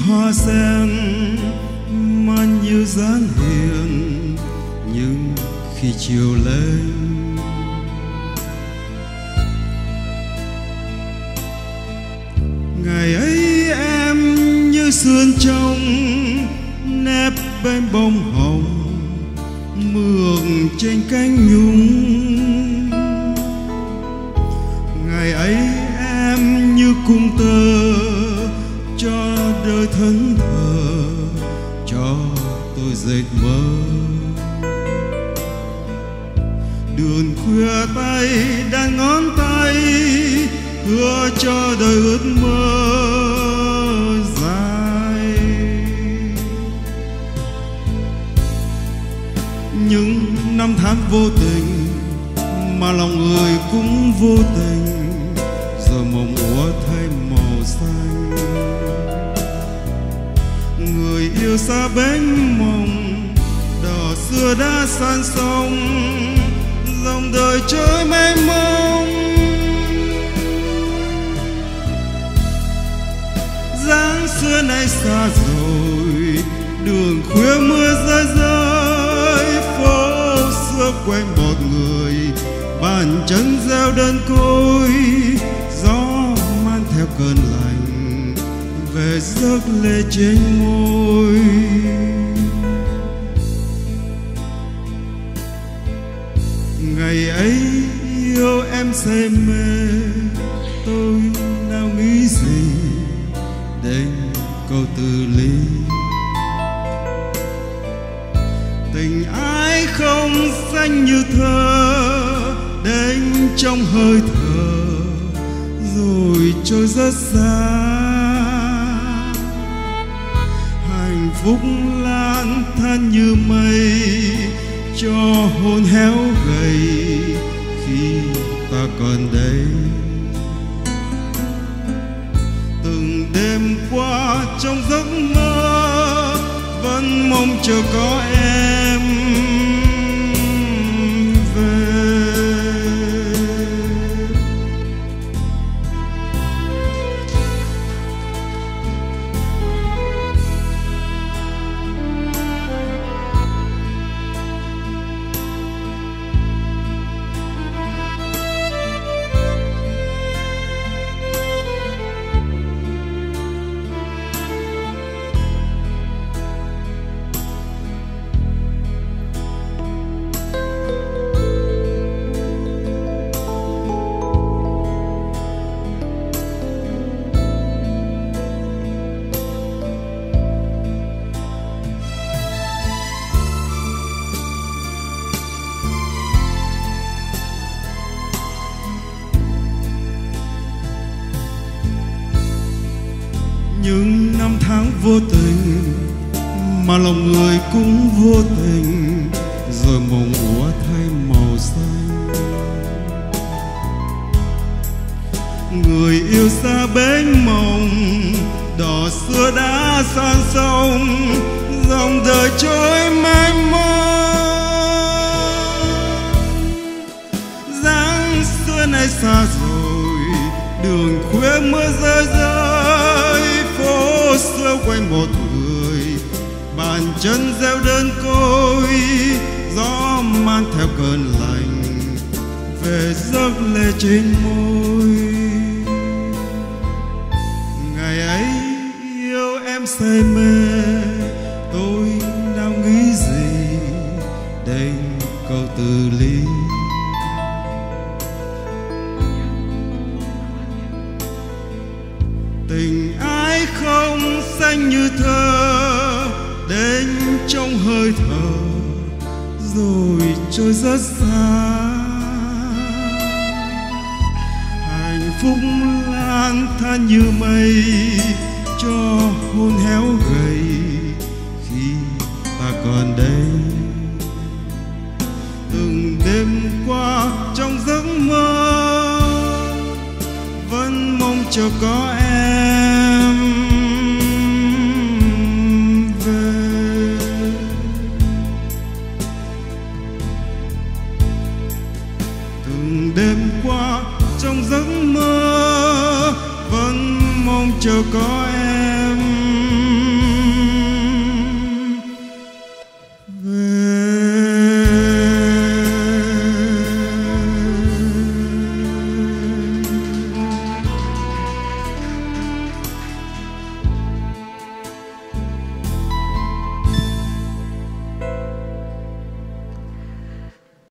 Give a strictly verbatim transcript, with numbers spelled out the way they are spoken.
hoa sen mà như dáng hiền, nhưng khi chiều lên ngày ấy em như sườn trong nép bên bông hồng mượn trên cánh nhung. Ngày ấy em như cung tơ cho đời thân thờ, cho tôi dệt mơ. Đường khuya tay đan ngón tay hứa cho đời ước mơ dài. Những năm tháng vô tình mà lòng người cũng vô tình, giờ mộng úa thay màu xanh. Người yêu xa bến mộng, đò xưa đã san sông, dòng đời trôi mênh mông. Dáng xưa nay xa rồi, đường khuya mưa rơi rơi, phố xưa quanh một người, bàn chân gieo đơn côi. Gió mang theo cơn lạnh về giấc lệ trên môi. Ngày ấy yêu em say mê, tôi nào nghĩ gì đến câu từ ly. Tình ai không xanh như thơ, đến trong hơi thở rồi trôi rất xa. Hạnh phúc lang thang như mây, cho hồn héo gầy khi ta còn đây. Từng đêm qua trong giấc mơ vẫn mong chờ có em về. Những năm tháng vô tình mà lòng người cũng vô tình, rồi mộng úa thay màu xanh. Người yêu xa bến mộng, đò xưa đã san sông, dòng đời trôi mênh mông. Dáng xưa nay xa rồi, đường khuya mưa rơi rơi, phố xưa quanh một người, bàn chân gieo đơn côi. Gió mang theo cơn lạnh về giấc lệ trên môi. Ngày ấy yêu em say mê, tôi nào nghĩ gì đến câu từ ly. Tình ai không xanh như thơ, đến trong hơi thở rồi trôi rất xa. Hạnh phúc lang thang như mây,